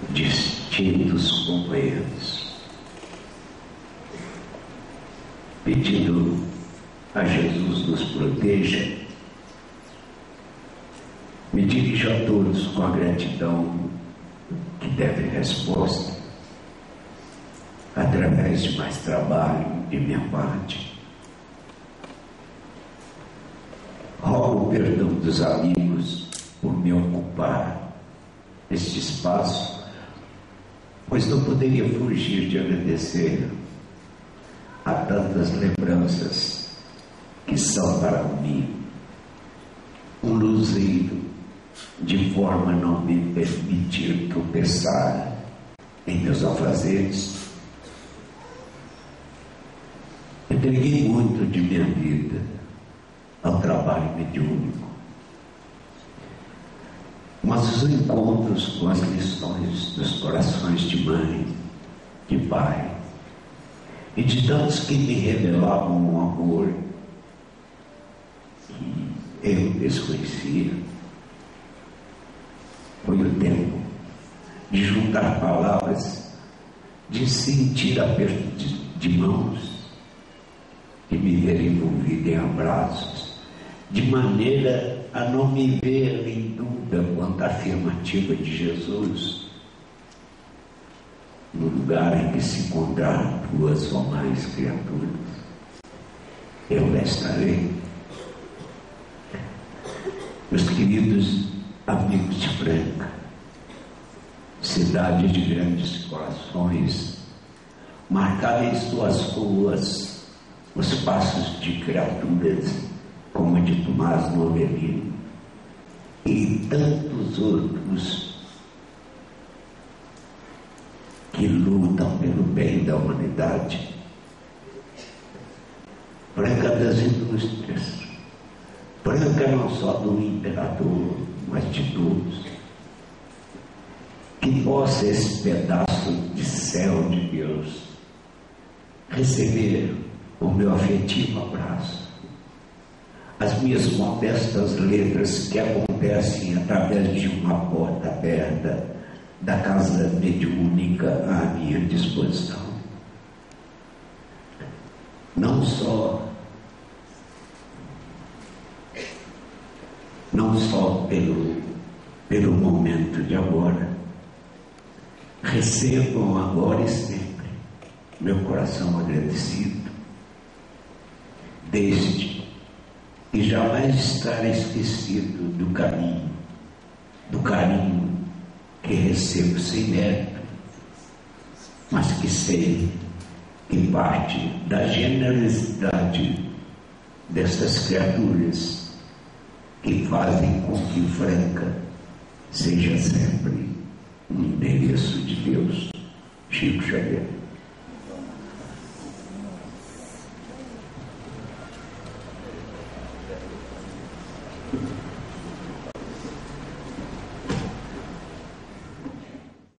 distintos companheiros, pedindo a Jesus nos proteja, me dirijo a todos com a gratidão que deve resposta, através de mais trabalho de minha parte. Rogo o perdão dos amigos por me ocupar este espaço, pois não poderia fugir de agradecer a tantas lembranças que são para mim um luzeiro, de forma a não me permitir tropeçar em meus afazeres. Entreguei muito de minha vida ao trabalho mediúnico, mas os encontros com as lições dos corações de mãe, de pai e de tantos que me revelavam um amor que eu desconhecia, foi o tempo de juntar palavras, de sentir aperto de mãos, de me ver envolvido em abraços, de maneira a não me ver em dúvida quanto à afirmativa de Jesus, no lugar em que se encontrar duas ou mais criaturas, eu lá estarei. Meus queridos amigos de Franca, cidade de grandes corações, marcada em suas ruas os passos de criaturas como a de Tomás Novelino e tantos outros que lutam pelo bem da humanidade. Franca das indústrias, Franca não só do imperador, mas de todos. Que possa esse pedaço de céu de Deus receber o meu afetivo abraço, as minhas modestas letras que acontecem através de uma porta aberta da casa mediúnica à minha disposição. Não só pelo momento de agora, recebam agora e sempre meu coração agradecido, desde e jamais estar esquecido do carinho que recebo sem mérito, mas que sei que parte da generosidade dessas criaturas que fazem com que Franca seja sempre um endereço de Deus. Chico Xavier.